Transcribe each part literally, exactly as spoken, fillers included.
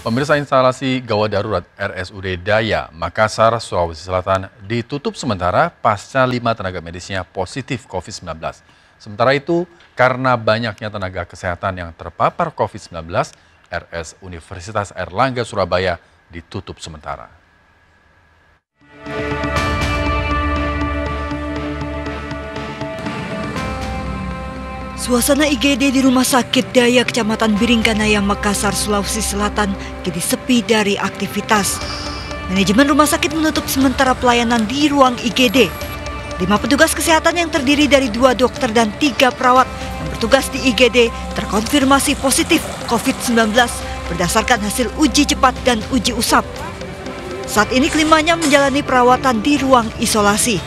Pemirsa, instalasi gawat darurat R S U D Daya, Makassar, Sulawesi Selatan ditutup sementara pasca lima tenaga medisnya positif COVID sembilan belas. Sementara itu, karena banyaknya tenaga kesehatan yang terpapar COVID sembilan belas, R S Universitas Airlangga Surabaya ditutup sementara. Suasana I G D di Rumah Sakit Daya Kecamatan Biringkanaya, Makassar, Sulawesi Selatan kini sepi dari aktivitas. Manajemen rumah sakit menutup sementara pelayanan di ruang I G D. Lima petugas kesehatan yang terdiri dari dua dokter dan tiga perawat yang bertugas di I G D terkonfirmasi positif COVID sembilan belas berdasarkan hasil uji cepat dan uji usap. Saat ini kelimanya menjalani perawatan di ruang isolasi.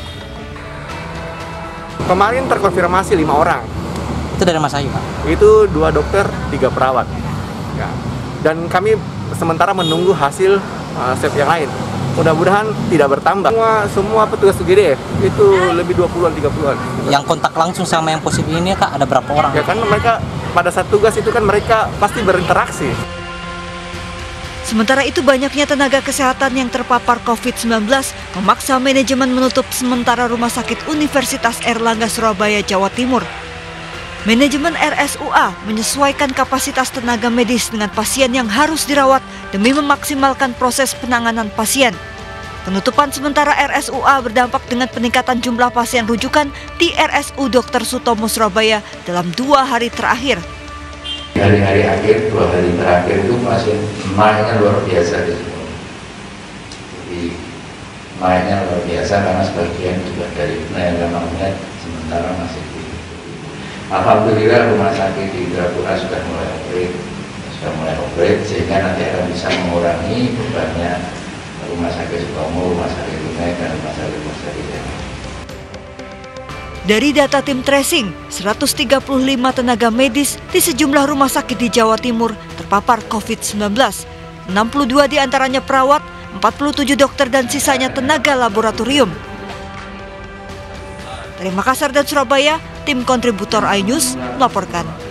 Kemarin terkonfirmasi lima orang. Itu dari Mas Ayu, Pak? Itu dua dokter, tiga perawat. Ya. Dan kami sementara menunggu hasil uh, swab yang lain. Mudah-mudahan tidak bertambah. Semua, semua petugas U G D itu lebih dua puluhan, tiga puluhan. Yang kontak langsung sama yang positif ini, Kak, ada berapa orang? Ya kan mereka pada saat tugas itu kan mereka pasti berinteraksi. Sementara itu, banyaknya tenaga kesehatan yang terpapar COVID sembilan belas memaksa manajemen menutup sementara Rumah Sakit Universitas Airlangga Surabaya, Jawa Timur. Manajemen R S U A menyesuaikan kapasitas tenaga medis dengan pasien yang harus dirawat demi memaksimalkan proses penanganan pasien. Penutupan sementara R S U A berdampak dengan peningkatan jumlah pasien rujukan di R S U Dokter Sutomo Surabaya dalam dua hari terakhir. Hari-hari akhir, dua hari terakhir itu pasien naiknya luar biasa di sini. Jadi naiknya luar biasa karena sebagian juga dari tenaga medis sementara masih di. Alhamdulillah rumah sakit di Indrapura sudah mulai operate, sudah mulai operate sehingga nanti akan bisa mengurangi bebannya rumah sakit Sutomo, rumah sakit Lunai, dan rumah sakit rumah sakit yang lain. Dari data tim tracing, seratus tiga puluh lima tenaga medis di sejumlah rumah sakit di Jawa Timur terpapar COVID sembilan belas. enam puluh dua diantaranya perawat, empat puluh tujuh dokter dan sisanya tenaga laboratorium. Dari Makassar dan Surabaya, tim kontributor iNews melaporkan.